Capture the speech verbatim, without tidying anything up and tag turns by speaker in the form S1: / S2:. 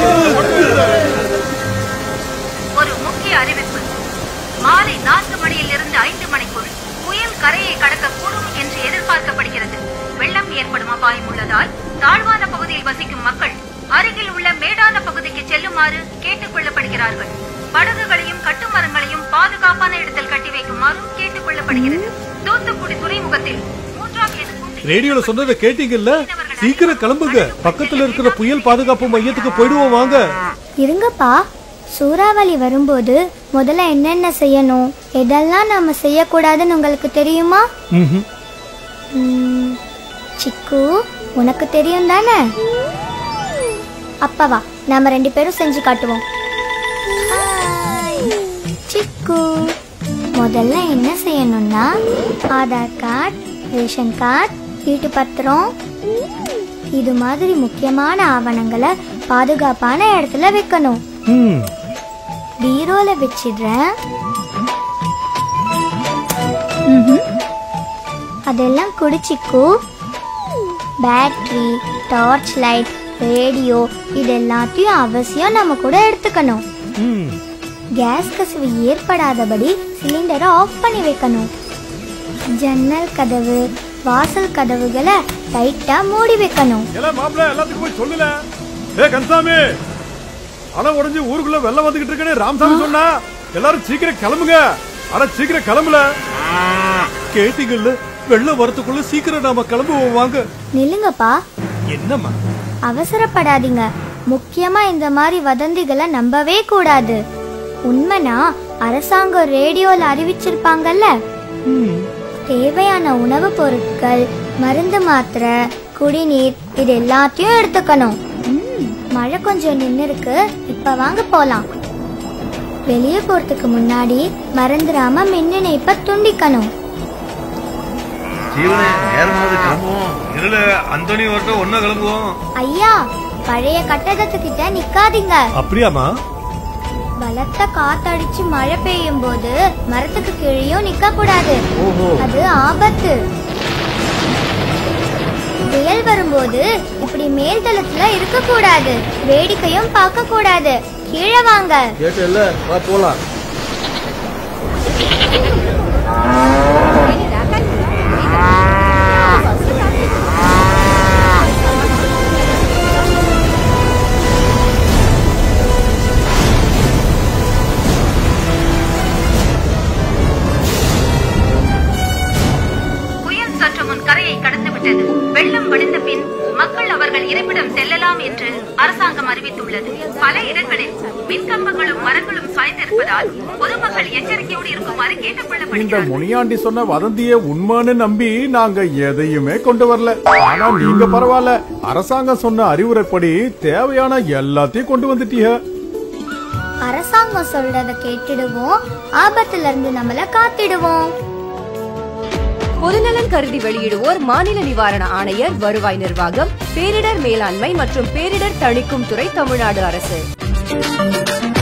S1: ஒரு முக்கிய அறிவிப்பு. மாலை நான்கு மணியில் இருந்து ஐந்து மணிக்குள் புயல் கரையை கடக்கக்கூடும் என்று எதிர்பார்க்கப்படுகிறது. வெள்ளம் ஏற்படும் அபாயம் உள்ளதால் தாழ்வான பகுதியில் வசிக்கும் மக்கள் அருகில் உள்ள மேடான பகுதிக்கு செல்லுமாறு கேட்டுக் கொள்ளப்படுகிறார்கள். படகுகளையும் கட்டுமரங்களையும் பாதுகாப்பான இடத்தில் கட்டி வைக்குமாறும் கேட்டுக் கொள்ளப்படுகிறது. தூத்துக்குடி துறைமுகத்தில் மூன்றாம்
S2: ரேடியோல சொன்னதை கேட்டீங்கல்ல? சீக்கிரம் கிளம்புங்க. பக்கத்துல இருக்கிற புயல் பாதுகாப்பு மையத்துக்கு போயிடுவோம் வாங்க.
S3: இருங்கப்பா, சூறாவளி வரும்போது முதல்ல என்னென்ன செய்யணும், எதெல்லாம் நாம செய்யக்கூடாதுன்னு உங்களுக்கு தெரியுமா? சிக்கு, உனக்கு தெரியும் தானே? அப்பவா நாம ரெண்டு பேரும் செஞ்சு காட்டுவோம். சிக்கு, முதல்ல என்ன செய்யணும்னா ஆதார் கார்டு, ரேஷன் கார்டு, வீட்டு பத்திரம், இது மாதிரி முக்கியமான ஆவணங்களை பாதுகாப்பான இடத்துல வைக்கணும். பீரோல வச்சிடுறேன். அதெல்லாம் குடிச்சிக்கு. பேட்டரி, டார்ச் லைட், ரேடியோ இது எல்லாத்தையும் அவசியம் நம்ம கூட எடுத்துக்கணும். கேஸ் கசிவு ஏற்படாதபடி சிலிண்டரை ஆஃப் பண்ணி வைக்கணும். ஜன்னல் கதவு, வாசல் கதவுகளை டைட்டா மூடி வைக்கணும்.
S2: எல்லாத்துக்கும் போய் சொல்லல. ஏ கன்சாமி, அட உடைஞ்சு ஊருக்குள்ள வெள்ளம் வந்துகிட்டு இருக்கேன்னு ராமசாமி சொன்னா. எல்லாரும் சீக்கிரம் கிளம்புங்க. அட சீக்கிரம் கிளம்பல. கேட்டீங்கல்ல? வெள்ளம் வரத்துக்குள்ள சீக்கிரம் நாம கிளம்புவோம் வாங்க.
S3: நில்லுங்கப்பா.
S2: என்னம்மா?
S3: அவசரப்படாதீங்க. முக்கியமா இந்த மாதிரி வதந்திகளை நம்பவே கூடாது. உண்மைனா அரசாங்கம் ரேடியோல அறிவிச்சிருப்பாங்கல்ல. தேவையான உணவுப் பொருட்கள், மருந்து, மாத்திரை, குடிநீர் இது எல்லாத்தையும் எடுத்துக்கணும். மழை கொஞ்சம் நின்னு இருக்கு, இப்ப வாங்க போலாம். வெளியே போறதுக்கு முன்னாடி மறந்துடாம மின் இணைப்பை துண்டிக்கணும். ஐயா, பழைய கட்டடத்துக்கிட்ட நிக்காதீங்க.
S2: அப்படியாமா?
S3: பலத்த காத்தடிச்சு மழை பெய்யும் போது மரத்துக்கு கீழேயும் நிக்க கூடாது. அது ஆபத்து. புயல் வரும்போது இப்படி மேல் தளத்துல இருக்க கூடாது. வேடிக்கையும் பார்க்க கூடாது. கீழே வாங்க.
S2: கேட்டல, வா போலாம்.
S1: வெள்ளம் வடிந்த பின் மக்கள் அவர்கள் இருப்பிடம் செல்லலாம் என்று அரசாங்கம் அறிவித்துள்ளது. பல இடங்களில் மின்கம்பங்களும் மரங்களும் சாய்ந்திருப்பதால் பொதுமக்கள் எச்சரிக்கையோடு இருக்குமாறு கேட்டுக்கொள்ளப்படுகிறது.
S4: இந்த முனியாண்டி சொன்ன வதந்திய உண்மைன்னு நம்பி நாங்க எதையுமே கொண்டு வரல. ஆனா நீங்க பரவாயில்ல, அரசாங்கம் சொன்ன அறிவுரைப்படி தேவையான எல்லாத்தையும் கொண்டு வந்துட்டீங்க.
S3: அரசாங்கம் சொல்றத கேட்டுடுவோம், ஆபத்துல இருந்து நம்மள காத்திடுவோம்.
S5: பொதுநலன் கருதி வெளியிடுவோர் மாநில நிவாரண ஆணையர், வருவாய் நிர்வாகம், பேரிடர் மேலாண்மை மற்றும் பேரிடர் தணிக்கும் துறை, தமிழ்நாடு அரசு.